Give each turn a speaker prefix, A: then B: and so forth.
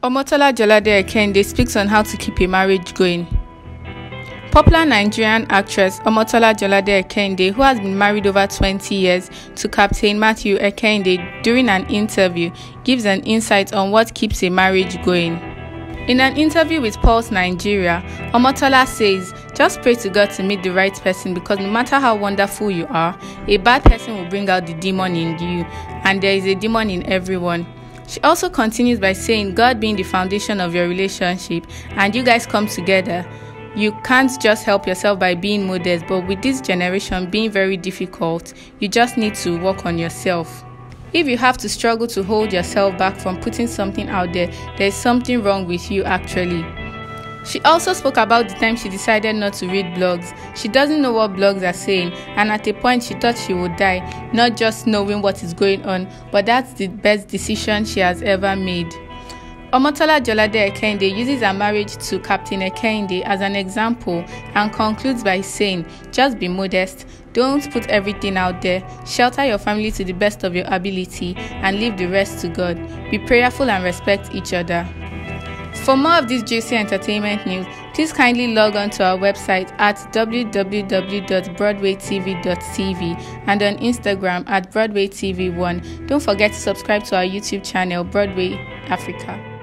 A: Omotola Jalade Ekehinde speaks on how to keep a marriage going. Popular Nigerian actress Omotola Jalade Ekehinde, who has been married over 20 years to Captain Matthew Ekehinde, during an interview, gives an insight on what keeps a marriage going. In an interview with Pulse Nigeria, Omotola says, "Just pray to God to meet the right person, because no matter how wonderful you are, a bad person will bring out the demon in you, and there is a demon in everyone." She also continues by saying, God being the foundation of your relationship and you guys come together, you can't just help yourself by being modest, but with this generation being very difficult, you just need to work on yourself. If you have to struggle to hold yourself back from putting something out there, there is something wrong with you actually. She also spoke about the time she decided not to read blogs. She doesn't know what blogs are saying, and at a point she thought she would die, not just knowing what is going on, but that's the best decision she has ever made. Omotola Jalade Ekehinde uses her marriage to Captain Ekehinde as an example and concludes by saying, just be modest, don't put everything out there, shelter your family to the best of your ability and leave the rest to God. Be prayerful and respect each other. For more of this juicy entertainment news, please kindly log on to our website at www.broadwaytv.tv and on Instagram at Broadway TV1. Don't forget to subscribe to our YouTube channel, Broadway Africa.